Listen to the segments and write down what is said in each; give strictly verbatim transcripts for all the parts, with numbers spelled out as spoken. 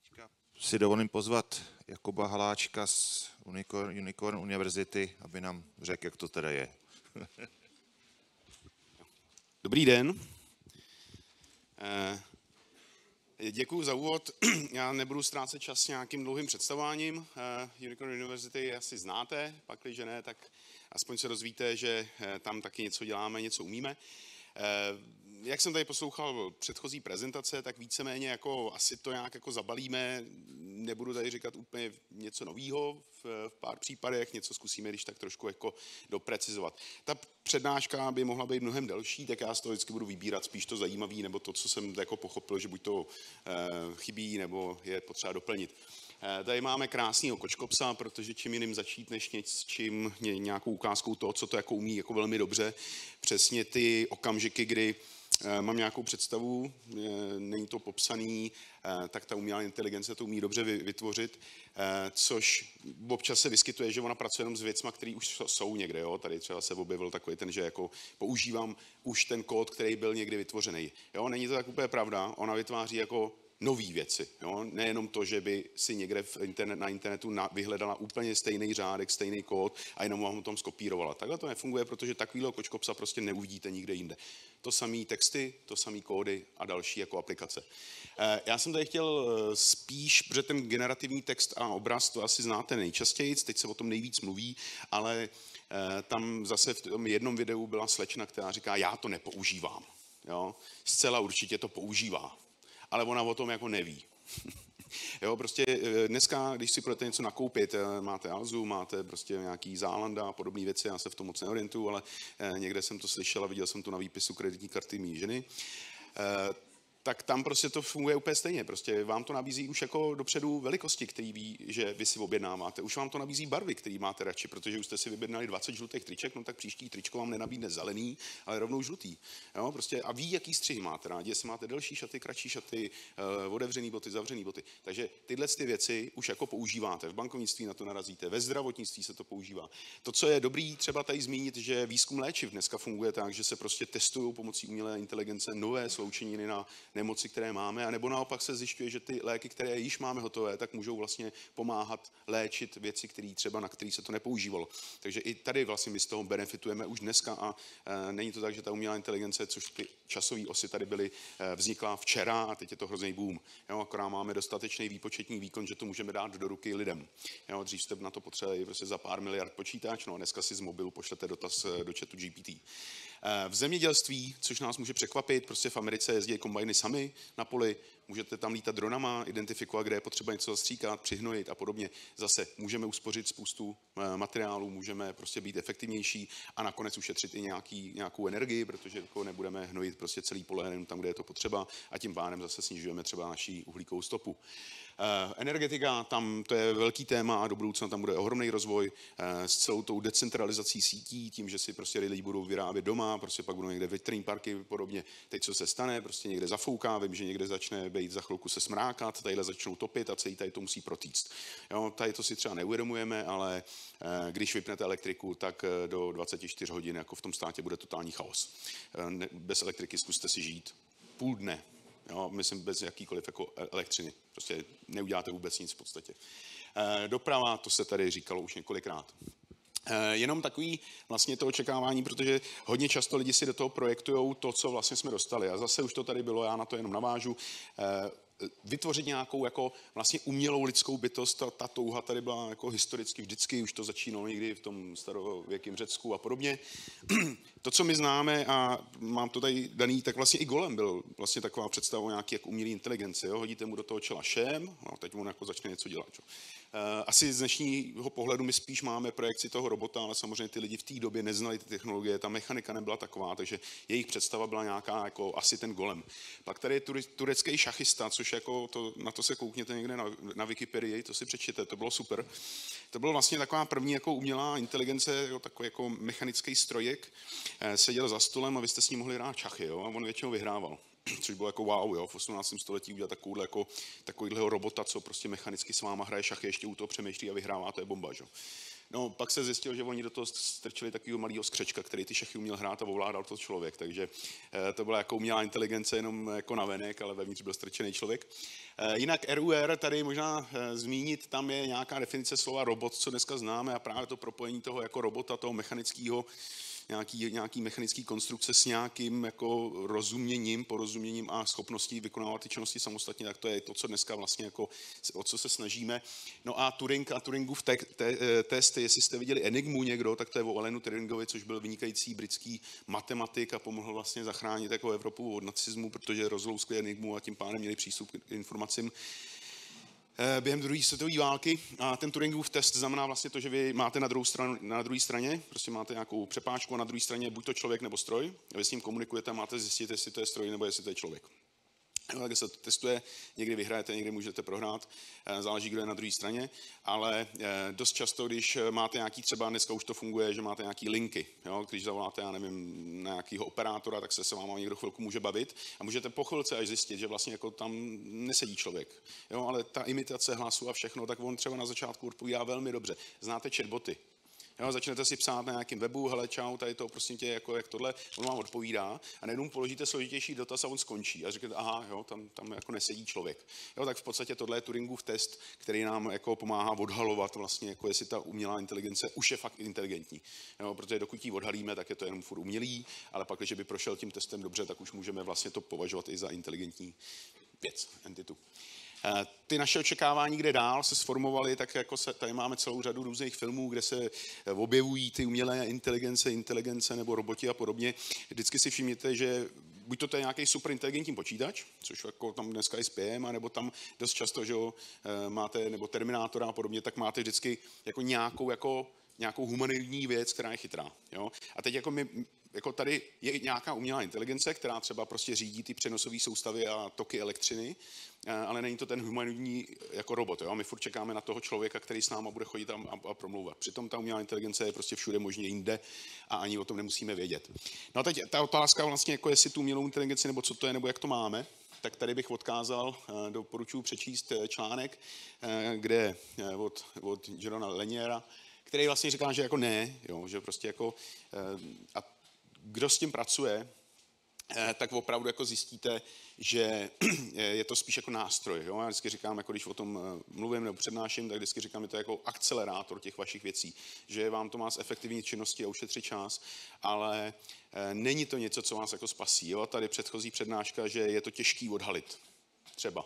Teďka si dovolím pozvat Jakuba Haláčka z Unicorn, Unicorn Univerzity, aby nám řekl, jak to teda je. Dobrý den. Děkuji za úvod. Já nebudu ztrácet čas nějakým dlouhým představováním. Unicorn University asi znáte, pakliže ne, tak aspoň se dozvíte, že tam taky něco děláme, něco umíme. Jak jsem tady poslouchal předchozí prezentace, tak víceméně jako asi to nějak jako zabalíme. Nebudu tady říkat úplně něco nového, v pár případech něco zkusíme, když tak trošku jako doprecizovat. Ta přednáška by mohla být mnohem delší, tak já z toho vždycky budu vybírat spíš to zajímavé, nebo to, co jsem jako pochopil, že buď to chybí, nebo je potřeba doplnit. Tady máme krásného kočkopsa, protože čím jiným začít, než něčím, nějakou ukázkou toho, co to jako umí jako velmi dobře. Přesně ty okamžiky, kdy mám nějakou představu, není to popsaný, tak ta umělá inteligence to umí dobře vytvořit, což občas se vyskytuje, že ona pracuje jenom s věcma, které už jsou někde. Jo? Tady třeba se objevil takový ten, že jako používám už ten kód, který byl někdy vytvořený. Jo? Není to tak úplně pravda, ona vytváří jako nový věci. Jo? Nejenom to, že by si někde v internet, na internetu na, vyhledala úplně stejný řádek, stejný kód a jenom vám ho tam skopírovala. Takhle to nefunguje, protože takovýhle kočkopsa prostě neuvidíte nikde jinde. To samý texty, to samý kódy a další jako aplikace. Já jsem tady chtěl spíš, protože ten generativní text a obraz, to asi znáte nejčastěji, teď se o tom nejvíc mluví, ale tam zase v tom jednom videu byla slečna, která říká, já to nepoužívám. Jo? Zcela určitě to používá. Ale ona o tom jako neví. Jo, prostě dneska, když si budete něco nakoupit, máte Alzu, máte prostě nějaký Zalanda a podobné věci, já se v tom moc neorientuju, ale někde jsem to slyšel a viděl jsem to na výpisu kreditní karty mý ženy, tak tam prostě to funguje úplně stejně. Prostě vám to nabízí už jako dopředu velikosti, který ví, že vy si objednáváte. Už vám to nabízí barvy, který máte radši, protože už jste si vybědnali dvacet žlutých triček, no tak příští tričko vám nenabídne zelený, ale rovnou žlutý. Jo, prostě a ví, jaký střihy máte rádi, jestli máte delší šaty, kratší šaty, uh, otevřený boty, zavřený boty. Takže tyhle ty věci už jako používáte. V bankovnictví na to narazíte, ve zdravotnictví se to používá. To, co je dobrý, třeba tady zmínit, že výzkum léčiv dneska funguje tak, že se prostě testují pomocí umělé inteligence nové sloučeniny na nemoci, které máme, anebo naopak se zjišťuje, že ty léky, které již máme hotové, tak můžou vlastně pomáhat léčit věci, které třeba na které se to nepoužívalo. Takže i tady vlastně my z toho benefitujeme už dneska a e, není to tak, že ta umělá inteligence, což ty časové osy tady byly, e, vznikla včera a teď je to hrozný boom. Jo, akorát máme dostatečný výpočetní výkon, že to můžeme dát do ruky lidem. Jo, dřív jste na to potřebovali prostě za pár miliard počítač, no a dneska si z mobilu pošlete dotaz do chatu G P T. V zemědělství, což nás může překvapit, prostě v Americe jezdí kombajny sami na poli, můžete tam lítat dronama, identifikovat, kde je potřeba něco zastříkat, přihnojit a podobně. Zase můžeme uspořit spoustu materiálů, můžeme prostě být efektivnější a nakonec ušetřit i nějaký, nějakou energii, protože jako nebudeme hnojit prostě celý pole jenom tam, kde je to potřeba a tím pádem zase snižujeme třeba naší uhlíkovou stopu. Energetika, tam to je velký téma a do budoucna tam bude ohromný rozvoj s celou tou decentralizací sítí, tím, že si prostě lidi budou vyrábět doma, prostě pak budou někde větrný parky a podobně. Teď co se stane, prostě někde zafouká, vím, že někde začne být za chvilku se smrákat, tadyhle začnou topit a celý tady to musí protíct. Jo, tady to si třeba neuvědomujeme, ale když vypnete elektriku, tak do dvacet čtyři hodin jako v tom státě bude totální chaos. Bez elektriky zkuste si žít půl dne. Jo, myslím bez jakýkoliv jako elektřiny. Prostě neuděláte vůbec nic v podstatě. E, doprava, to se tady říkalo už několikrát. E, jenom takový vlastně to očekávání, protože hodně často lidi si do toho projektujou to, co vlastně jsme dostali. A zase už to tady bylo, já na to jenom navážu. E, vytvořit nějakou jako vlastně umělou lidskou bytost, ta, ta touha tady byla jako historicky vždycky, už to začínalo někdy v tom starověkém Řecku a podobně. To, co my známe a mám to tady daný, tak vlastně i Golem byl vlastně taková představa o nějaký jako umělý inteligenci. Jo? Hodíte mu do toho čela šém a teď on jako začne něco dělat. Jo? Asi z dnešního pohledu my spíš máme projekci toho robota, ale samozřejmě ty lidi v té době neznali ty technologie, ta mechanika nebyla taková, takže jejich představa byla nějaká jako asi ten Golem. Pak tady je turecký šachista, což jako to, na to se koukněte někde na, na Wikipedii, to si přečtěte, to bylo super. To bylo vlastně taková první jako umělá inteligence, jo, takový jako mechanický strojek, seděl za stolem a vy jste s ním mohli hrát šachy, jo, a on většinou vyhrával. což bylo jako wow, jo, v osmnáctém století udělat takovouhle jako, takovýhleho robota, co prostě mechanicky s váma hraje šachy, ještě u toho přemýšlí a vyhrává, to je bomba, že? No, pak se zjistilo, že oni do toho strčili takového malého skřečka, který ty šachy uměl hrát a ovládal to člověk, takže to byla jako umělá inteligence jenom jako navenek, ale vevnitř byl strčený člověk. Jinak R U R, tady možná zmínit, tam je nějaká definice slova robot, co dneska známe, a právě to propojení toho jako robota, toho mechanického, nějaký, nějaký mechanický konstrukce s nějakým jako rozuměním, porozuměním a schopností vykonávat ty činnosti samostatně, tak to je to, co dneska vlastně jako, o co se snažíme. No a Turing a Turingův te, te, test, jestli jste viděli Enigmu někdo, tak to je o Alanu Turingovi, což byl vynikající britský matematik a pomohl vlastně zachránit jako Evropu od nacismu, protože rozlouskli Enigmu a tím pádem měli přístup k informacím během druhé světové války. A ten Turingův test znamená vlastně to, že vy máte na, druhou stranu, na druhé straně, prostě máte nějakou přepážku a na druhé straně buď to člověk nebo stroj. A vy s ním komunikujete a máte zjistit, jestli to je stroj nebo jestli to je člověk. No, tak se to testuje, někdy vyhrajete, někdy můžete prohrát, záleží, kdo je na druhé straně, ale dost často, když máte nějaký, třeba dneska už to funguje, že máte nějaký linky, jo? Když zavoláte, já nevím, na nějakého operátora, tak se se váma někdo chvilku může bavit a můžete po chvilce až zjistit, že vlastně jako tam nesedí člověk, jo? Ale ta imitace hlasu a všechno, tak on třeba na začátku odpovídá velmi dobře. Znáte chatboty? Jo, začnete si psát na nějakém webu, hele čau, tady to prostě tě jako jak tohle, on vám odpovídá a najednou položíte složitější dotaz a on skončí a říkáte, aha, jo, tam, tam jako nesedí člověk. Jo, tak v podstatě tohle je Turingův test, který nám jako pomáhá odhalovat vlastně, jako jestli ta umělá inteligence už je fakt inteligentní. Jo, protože dokud ji odhalíme, tak je to jenom furt umělý, ale pak, když by prošel tím testem dobře, tak už můžeme vlastně to považovat i za inteligentní věc, entitu. Ty naše očekávání, kde dál se sformovaly, tak jako se, tady máme celou řadu různých filmů, kde se objevují ty umělé inteligence, inteligence nebo roboti a podobně. Vždycky si všimněte, že buď to je nějaký superinteligentní počítač, což jako tam dneska i spějeme, nebo tam dost často, že jo, máte, nebo Terminátora a podobně, tak máte vždycky jako nějakou, jako, nějakou humanoidní věc, která je chytrá. Jo? A teď jako my, jako tady je nějaká umělá inteligence, která třeba prostě řídí ty přenosové soustavy a toky elektřiny, ale není to ten humanoidní jako robot. Jo? My furt čekáme na toho člověka, který s náma bude chodit a, a, a promlouvat. Přitom ta umělá inteligence je prostě všude možně jinde a ani o tom nemusíme vědět. No a teď ta otázka vlastně, jako jestli tu umělou inteligenci, nebo co to je, nebo jak to máme, tak tady bych odkázal, doporučuji přečíst článek, kde od, od Jerona Laniera, který vlastně říká, že jako ne, jo? Že prostě jako a kdo s tím pracuje, tak opravdu jako zjistíte, že je to spíš jako nástroj. Jo? Já vždycky říkám, jako když o tom mluvím nebo přednáším, tak vždycky říkám, že to je jako akcelerátor těch vašich věcí, že vám to má zefektivnit činnosti a ušetřit čas, ale není to něco, co vás jako spasí. Jo? Tady předchozí přednáška, že je to těžký odhalit. Třeba.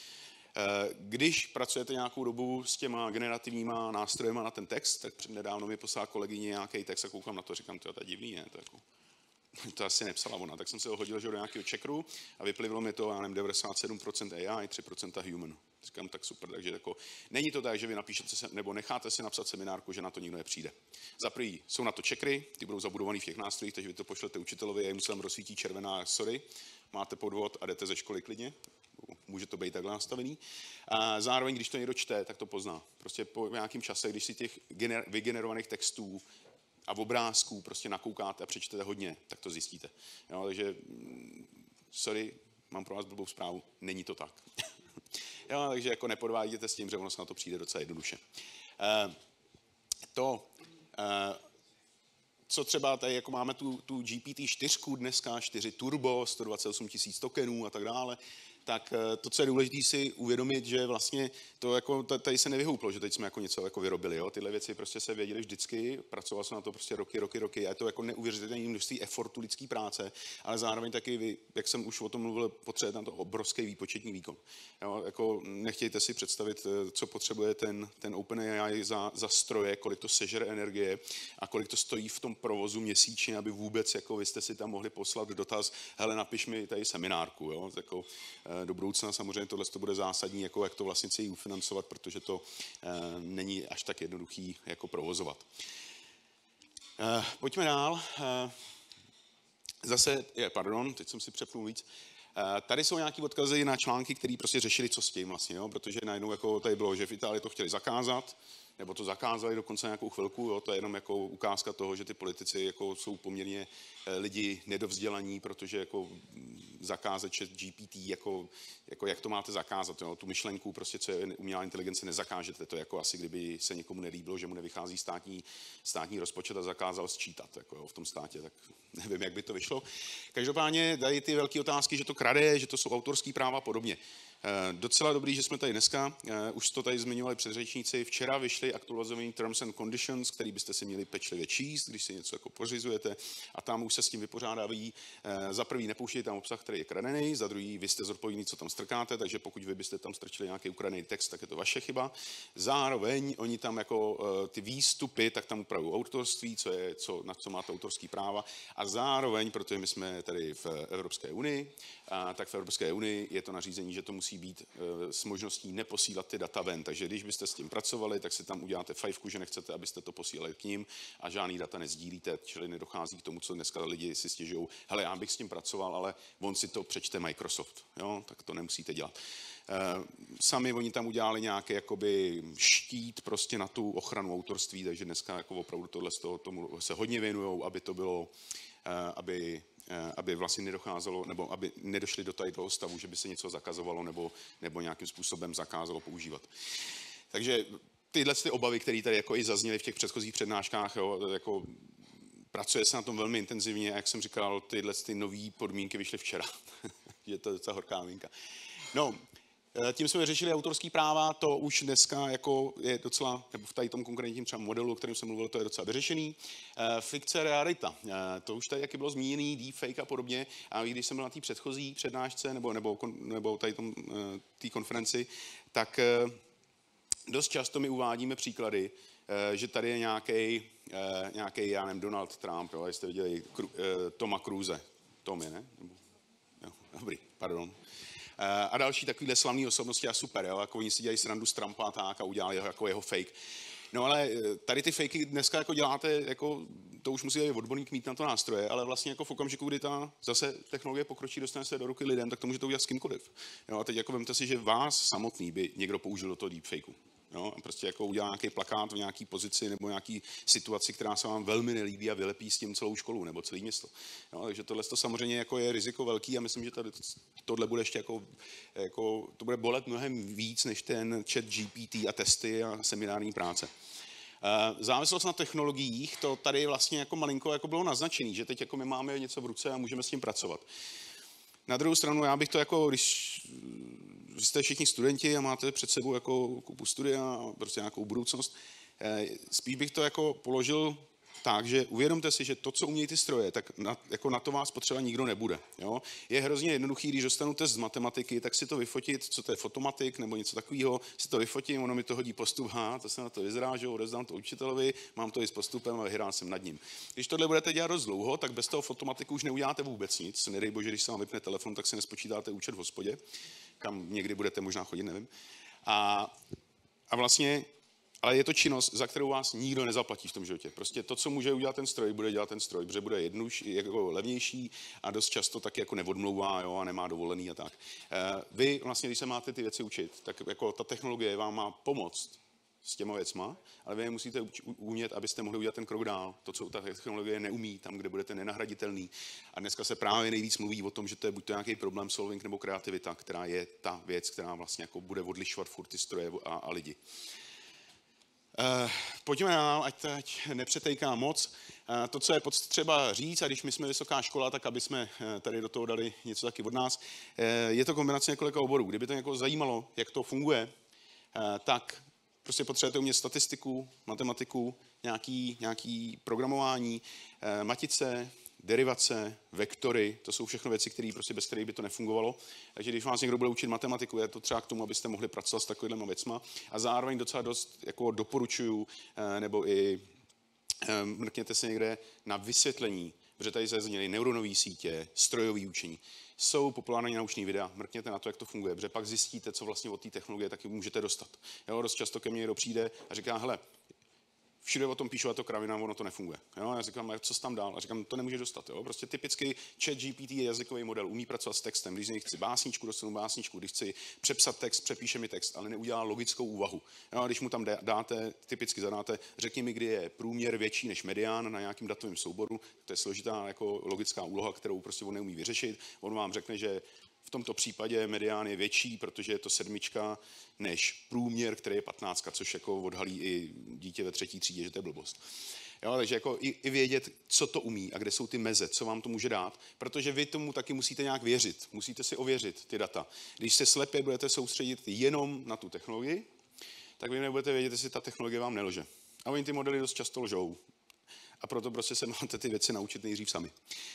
Když pracujete nějakou dobu s těma generativníma nástrojema na ten text, tak přednedávno mi poslala kolegyně nějaký text a koukám na to, říkám, to je divný, ne? To, jako, to asi nepsala ona, tak jsem se ho hodil že do nějakého checkeru a vyplivilo mi to, já nevím, devadesát sedm procent A I, tři procenta human. Říkám, tak super, takže jako, není to tak, že vy napíšete se, nebo necháte si napsat seminárku, že na to nikdo nepřijde. Za první, jsou na to checkery, ty budou zabudovaný v těch nástrojích, takže vy to pošlete učitelovi a jemu se tam rozsvítí červená, sorry, máte podvod a jdete ze školy klidně. Může to být takhle nastavený. A zároveň, když to někdo čte, tak to pozná. Prostě po nějakém čase, když si těch gener- vygenerovaných textů a obrázků prostě nakoukáte a přečtete hodně, tak to zjistíte. Jo, takže, sorry, mám pro vás blbou zprávu, není to tak. Jo, takže jako nepodváděte s tím, že ono se na to přijde docela jednoduše. Uh, to, uh, co třeba tady, jako máme tu, tu G P T čtyři dneska, čtyři turbo, sto dvacet osm tisíc tokenů a tak dále, tak to, co je důležité si uvědomit, že vlastně to jako tady se nevyhouplo, že teď jsme jako něco jako vyrobili. Jo? Tyhle věci prostě se věděli vždycky, pracoval jsem na to prostě roky, roky, roky. A je to jako neuvěřitelné množství efortu lidské práce, ale zároveň taky vy, jak jsem už o tom mluvil, potřebujete na to obrovský výpočetní výkon. Jo? Jako nechtějte si představit, co potřebuje ten, ten OpenAI za, za stroje, kolik to sežere energie a kolik to stojí v tom provozu měsíčně, aby vůbec jako vy jste si tam mohli poslat dotaz, hele, napiš mi tady seminárku. Jo? Jako, do budoucna samozřejmě tohle to bude zásadní, jako jak to vlastně celý ufinancovat, protože to e, není až tak jednoduchý jako provozovat. E, pojďme dál. E, zase, je, pardon, teď jsem si přepnul víc. E, tady jsou nějaké odkazy na články, které prostě řešili, co s tím vlastně, jo? Protože najednou jako tady bylo, že v Itálii to chtěli zakázat, nebo to zakázali dokonce nějakou chvilku, jo, to je jenom jako ukázka toho, že ty politici jako jsou poměrně lidi nedovzdělaní, protože jako zakázat chat G P T, jako, jako jak to máte zakázat, jo, tu myšlenku prostě, co je umělá inteligence, nezakážete, to je jako asi, kdyby se někomu nelíbilo, že mu nevychází státní, státní rozpočet a zakázal sčítat jako jo, v tom státě, tak nevím, jak by to vyšlo. Každopádně dají ty velké otázky, že to krade, že to jsou autorský práva a podobně. Docela dobrý, že jsme tady dneska, už to tady zmiňovali předřečníci, včera vyšly aktualizovaný Terms and Conditions, který byste si měli pečlivě číst, když si něco jako pořizujete a tam už se s tím vypořádávají. Za prvý nepouštějte tam obsah, který je kradený, za druhý vy jste zodpovědní, co tam strkáte, takže pokud vy byste tam strčili nějaký ukradený text, tak je to vaše chyba. Zároveň oni tam jako ty výstupy, tak tam upravují autorství, co je, co, na co máte autorský práva a zároveň, protože my jsme tady v Evropské unii, a tak v Evropské unii je to nařízení, že to musí být s možností neposílat ty data ven. Takže když byste s tím pracovali, tak si tam uděláte fajfku, že nechcete, abyste to posílali k ním a žádný data nezdílíte, čili nedochází k tomu, co dneska lidi si stěžují. Hele, já bych s tím pracoval, ale on si to přečte Microsoft. Jo? Tak to nemusíte dělat. Sami oni tam udělali nějaký jakoby štít prostě na tu ochranu autorství, takže dneska jako opravdu tohle z toho tomu se hodně věnujou, aby to bylo, aby aby vlastně nedocházelo, nebo aby nedošli do tady toho stavu, že by se něco zakazovalo nebo, nebo nějakým způsobem zakázalo používat. Takže tyhle ty obavy, které tady jako i zazněly v těch předchozích přednáškách, jo, jako pracuje se na tom velmi intenzivně a jak jsem říkal, tyhle ty nové podmínky vyšly včera. Je to docela horká novinka. No, tím jsme řešili autorský práva, to už dneska jako je docela, nebo v tady tom konkrétním třeba modelu, o kterém jsem mluvil, to je docela vyřešený. Fikce, realita, to už tady taky bylo zmíněný, deepfake a podobně. A když jsem byl na té předchozí přednášce, nebo, nebo, nebo tady tom, té konferenci, tak dost často my uvádíme příklady, že tady je nějaký, nějaký já nevím, Donald Trump, jo, jste viděli Toma Cruise. Tom je, ne? Jo, dobrý, pardon. A další takovýhle slavný osobnosti a super, jo? Jako oni si dělají srandu z Trumpa a tak a udělali ho jako jeho fake. No ale tady ty fakey dneska jako děláte, jako, to už musí odborník mít na to nástroje, ale vlastně jako v okamžiku, kdy ta zase technologie pokročí, dostane se do ruky lidem, tak to může to udělat s kýmkoliv. Jo? A teď jako vemte si, že vás samotný by někdo použil do toho deepfakeu. Jo, a prostě jako udělá nějaký plakát v nějaký pozici nebo nějaký situaci, která se vám velmi nelíbí a vylepí s tím celou školu nebo celé město. Jo, takže tohle to samozřejmě jako je riziko velký a myslím, že tady tohle bude ještě jako, jako, to bude bolet mnohem víc než ten chat G P T a testy a seminární práce. Závislost na technologiích, to tady vlastně jako malinko jako bylo naznačený, že teď jako my máme něco v ruce a můžeme s tím pracovat. Na druhou stranu, já bych to jako, když jste všichni studenti a máte před sebou jako kupu studia a prostě nějakou budoucnost, spíš bych to jako položil tak, že uvědomte si, že to, co umějí ty stroje, tak na, jako na to vás potřeba nikdo nebude. Jo? Je hrozně jednoduchý, když dostanu test z matematiky, tak si to vyfotit, co to je fotomatik nebo něco takového, si to vyfotím, ono mi to hodí postup, ha, to se na to vyzrážu, odezdám to učitelovi, mám to i s postupem a vyhrál jsem nad ním. Když tohle budete dělat dost dlouho, tak bez toho fotomatiku už neuděláte vůbec nic. Nedej bože, když se vám vypne telefon, tak si nespočítáte účet v hospodě, kam někdy budete možná chodit, nevím. A, a vlastně ale je to činnost, za kterou vás nikdo nezaplatí v tom životě. Prostě to, co může udělat ten stroj, bude dělat ten stroj, protože bude jednodušší, jako levnější a dost často taky jako neodmlouvá, jo, a nemá dovolený a tak. Vy vlastně, když se máte ty věci učit, tak jako ta technologie vám má pomoct s těma věcma, ale vy je musíte umět, abyste mohli udělat ten krok dál. To, co ta technologie neumí, tam, kde budete nenahraditelný. A dneska se právě nejvíc mluví o tom, že to je buď to nějaký problém solving nebo kreativita, která je ta věc, která vlastně jako bude odlišovat furt ty stroje a, a lidi. Uh, pojďme dál, ať teď nepřetejká moc. Uh, to, co je potřeba říct, a když my jsme vysoká škola, tak aby jsme uh, tady do toho dali něco taky od nás, uh, je to kombinace několika oborů. Kdyby to někoho zajímalo, jak to funguje, uh, tak prostě potřebujete umět statistiku, matematiku, nějaký, nějaký programování, uh, matice, derivace, vektory, to jsou všechno věci, které prostě bez kterých by to nefungovalo. Takže když vás někdo bude učit matematiku, je to třeba k tomu, abyste mohli pracovat s takovými věcma. A zároveň docela dost jako doporučuju, nebo i mrkněte se někde na vysvětlení, protože tady se zazněly neuronové sítě, strojové učení. Jsou populární nauční videa, mrkněte na to, jak to funguje, protože pak zjistíte, co vlastně od té technologie taky můžete dostat. Jo, dost často ke mně někdo přijde a říká, hele, všude o tom píšu, a to kravina, ono to nefunguje. Jo? Já říkám, co jsi tam dál? A říkám, to nemůžeš dostat. Jo? Prostě typicky ChatGPT je jazykový model, umí pracovat s textem. Když z něj chci básničku, dostanu básničku. Když chci přepsat text, přepíše mi text, ale neudělá logickou úvahu. Jo? A když mu tam dáte, typicky zadáte, řekni mi, kdy je průměr větší než medián na nějakým datovém souboru, to je složitá jako logická úloha, kterou prostě on neumí vyřešit. On vám řekne, že v tomto případě medián je větší, protože je to sedmička, než průměr, který je patnáctka, což jako odhalí i dítě ve třetí třídě, že to je blbost. Jo, takže jako i, i vědět, co to umí a kde jsou ty meze, co vám to může dát, protože vy tomu taky musíte nějak věřit, musíte si ověřit ty data. Když se slepě budete soustředit jenom na tu technologii, tak vy nebudete vědět, jestli ta technologie vám nelže. A oni ty modely dost často lžou. A proto prostě se máte ty věci naučit nejdřív sami.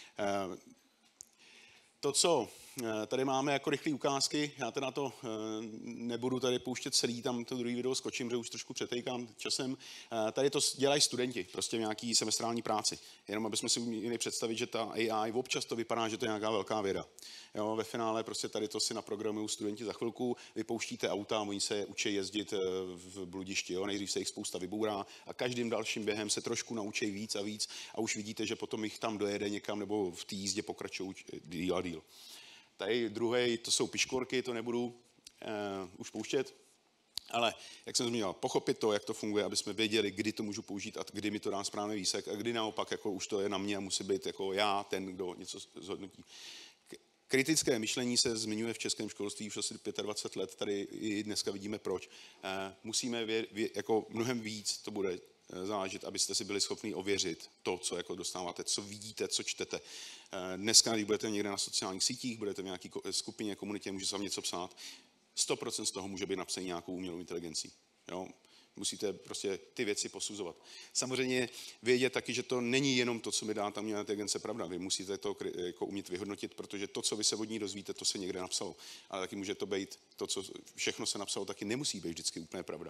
To, co tady máme jako rychlé ukázky, já teda to nebudu tady pouštět celý, tam to druhý video skočím, že už trošku přetejkám časem. Tady to dělají studenti, prostě v nějaký semestrální práci. Jenom aby jsme si měli představit, že ta A I občas to vypadá, že to je nějaká velká věda. Jo, ve finále prostě tady to si naprogramují studenti za chvilku, vypouštíte auta, oni se učí jezdit v bludišti, jo, nejdřív se jich spousta vybourá a každým dalším během se trošku naučí víc a víc a už vidíte, že potom jich tam dojede někam nebo v té jízdě pokračují díl a díl. Tady druhý, to jsou piškvorky, to nebudu uh, už pouštět, ale jak jsem zmínil, pochopit to, jak to funguje, aby jsme věděli, kdy to můžu použít a kdy mi to dá správný výsek a kdy naopak jako už to je na mě a musí být jako já ten, kdo něco zhodnotí. Kritické myšlení se zmiňuje v českém školství už asi dvacet pět let, tady i dneska vidíme proč. Uh, musíme vě, vě, jako mnohem víc to bude záležet, abyste si byli schopni ověřit to, co jako dostáváte, co vidíte, co čtete. Dneska, když budete někde na sociálních sítích, budete v nějaké skupině, komunitě, může se vám něco psát, sto procent z toho může být napsaný nějakou umělou inteligencí. Jo? Musíte prostě ty věci posuzovat. Samozřejmě vědět taky, že to není jenom to, co mi dá ta umělá inteligence pravda. Vy musíte to jako umět vyhodnotit, protože to, co vy se od ní dozvíte, to se někde napsalo. Ale taky může to být, to, co všechno se napsalo, taky nemusí být vždycky úplně pravda.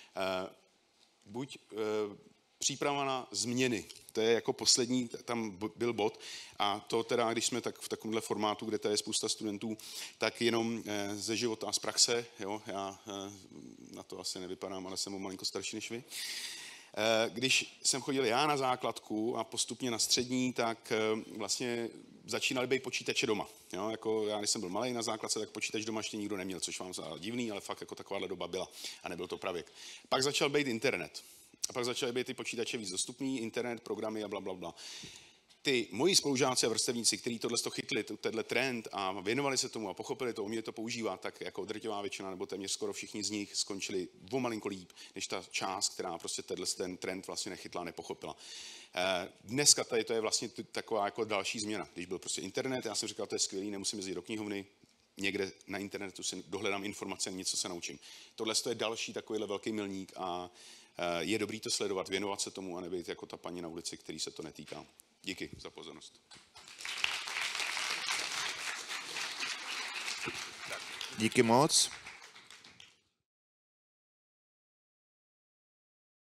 Buď e, příprava na změny, to je jako poslední, tam byl bod a to teda, když jsme tak v takovémhle formátu, kde tady je spousta studentů, tak jenom e, ze života a z praxe, jo, já e, na to asi nevypadám, ale jsem o malinko starší než vy. E, když jsem chodil já na základku a postupně na střední, tak e, vlastně začínaly být počítače doma. Jo, jako já, když jsem byl malý na základce, tak počítač doma ještě nikdo neměl, což vám zdá divný, ale fakt jako takováhle doba byla a nebyl to pravěk. Pak začal být internet. A pak začaly být ty počítače víc dostupný, internet, programy a blablabla. Bla, bla. Ty moji spolužáci a vrstevníci, kteří tohle chytli, tenhle trend a věnovali se tomu a pochopili to, uměli to používat, tak jako drtivá většina, nebo téměř skoro všichni z nich skončili o malinko líp, než ta část, která prostě tenhle ten trend vlastně nechytla, nepochopila. Dneska tady to je vlastně taková jako další změna. Když byl prostě internet, já jsem říkal, to je skvělý, nemusím jezdit do knihovny, někde na internetu si dohledám informace, něco se naučím. Tohle je další takovýhle velký milník a je dobrý to sledovat, věnovat se tomu a nebejt jako ta paní na ulici, který se to netýká. Díky za pozornost. Díky moc.